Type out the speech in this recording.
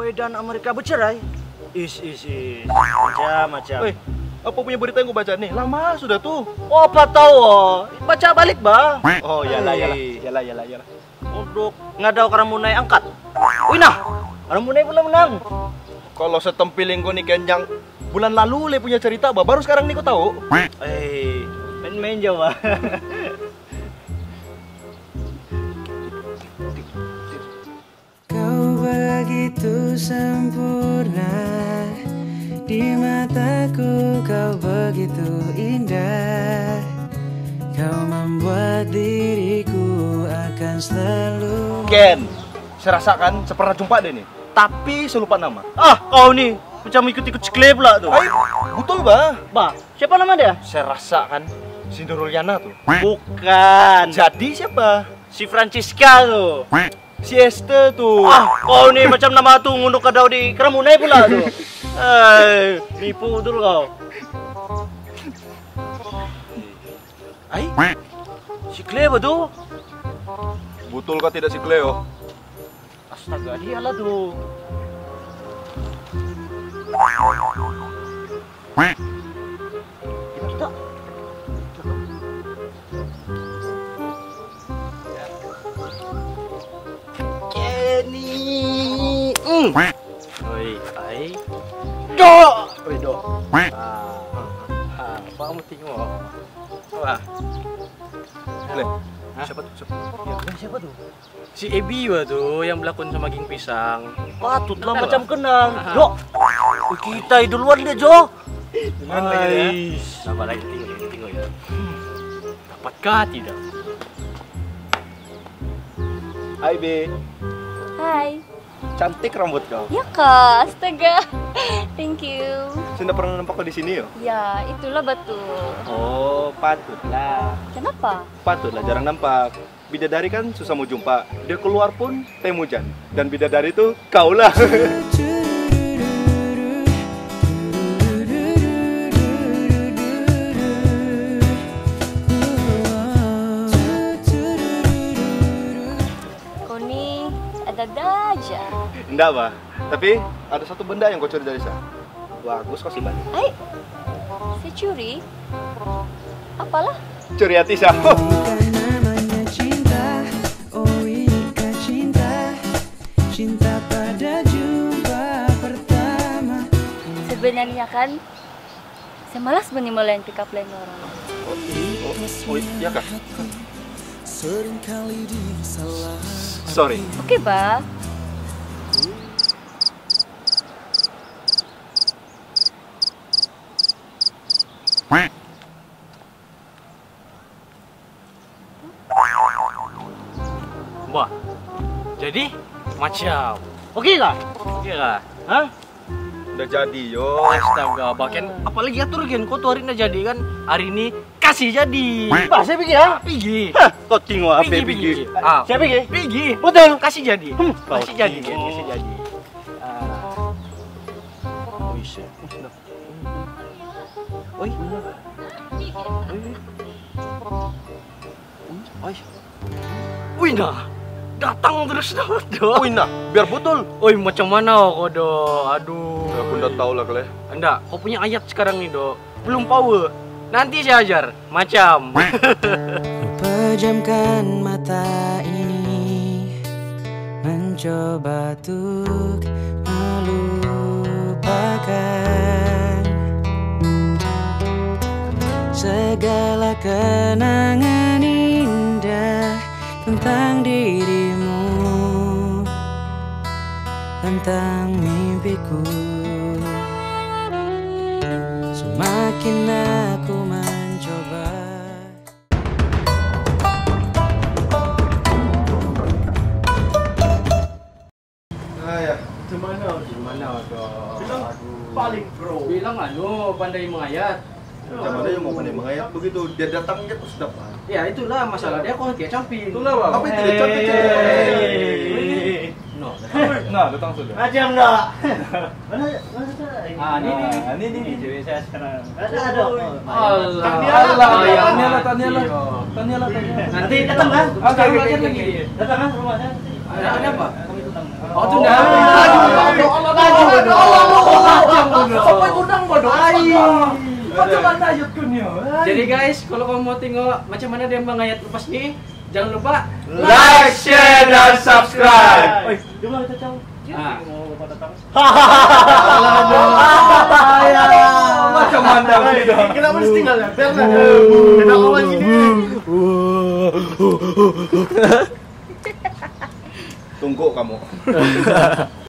Boy dan Amerika bercerai. Is. Macam. Woi, apa punya berita yang gue baca nih? Lama sudah tuh. Oh, apa tahu? Baca balik, Bah. Oh, yalah. Untuk ngadau Karamunai angkat. Wih nah, Karamunai pula menang. Kalau setempiling gue nih Kenjang bulan lalu le punya cerita, bah. Baru sekarang nih kau tahu. Main-main jawab. Kau begitu sempurna, di mataku kau begitu indah. Kau membuat diriku akan selalu. Ken, saya rasakan pernah jumpa deh nih, tapi saya lupa nama. Ah, kau nih macam ikut-ikut cikle pula tuh. Betul, bah. Bah, siapa nama dia? Saya rasakan si Nuruliana tuh. Bukan. Jadi siapa? Si Francisca tuh. Si Esther tuh. Ah, kau nih macam nama tuh ngunduk kadau di Karamunai pula tuh. Nipu dulu kau. Si Cleo tuh. Betul kah tidak si Cleo? Astaga, dia lah tuh. Kita. Kenny. Oi, ai. Do. Oi, do. Apa kamu tengok? Wah. Le, siapa tuh? Siapa tuh? Si Ebi tuh yang berlakon sama Ging Pisang. Patut lah macam kenal. Jo. Kita duluan deh, Jo. Jangan lagi ya. Sabar lagi tengok ya. Dapatkah tidak? Hai, Be. Hai. Cantik rambut kau. Ya kak, astaga. Thank you. Saya tidak pernah nampak kau di sini yo. Ya, itulah betul. Oh, patutlah. Kenapa? Patutlah jarang nampak. Bidadari kan susah mau jumpa. Dia keluar pun temujan. Dan bidadari itu kaulah. Kau nih ada-ada aja. Enggak, Bah. Tapi ada satu benda yang kau curi dari saya. Bagus kau simpan. Hai, saya curi. Apalah? Curi hati saya. Namanya cinta, oh inikah cinta, cinta pada jumpa pertama. Sebenarnya kan, saya malas menimalain pick up line orang. Oh, iya kah? Seringkali disalah. Sorry. Oke, Bah. Wah. Jadi macam. Oke lah. Oke lah. Hah? Udah jadi, yo. Astaga, bahkan apalagi atur Gen, kau tuh hari ini jadi kan. Hari ini kasih jadi. Bah, saya pergi ya. Pergi. Kau tengok apa Pergi. pergi. Ah, Saya pergi. pergi. Betul. Kasih jadi. Kasih jadi, tengok. Gen, kasih jadi. Oi. Wih nah, datang terus do. Oh, nah, biar betul. Oi, macam mana kau do? Aduh. Aku udah tahu lah, Kle. Enggak, kau punya ayat sekarang nih do. Belum power. Nanti saya ajar. Macam. Pejamkan mata ini, mencoba untuk melupakan segala kenangan indah tentang dirimu, tentang mimpiku. Semakin aku mencoba. Ya. Gimana kau? Bilang paling pro. Bilang pandai mengayat. Macam mana yang mau pandai mengayat begitu? Dia datangnya terus dapat. Ya itulah masalah dia kok kayak camping. Itulah, Bang. Apa itu dia cantik? No. Nah, datang sudah. Macam enggak? Ini cewek saya sekarang. Ada. Tanya lah. Nanti datang kan? Oke. Datang kan rumahnya? Ada apa? Kami datang. Oh, itu enggak. Kudang bodoh. Macam mana YouTube-nya? Jadi guys, kalau kamu mau tengok macam mana dia mengayat lepas ni, jangan lupa Like, share, dan subscribe. Oi, jom lah kita caw. Mau pada datang. Macam mana ini? Kenapa mesti tinggal ya? Biar nak. Kita awal gini. Tunggu kamu.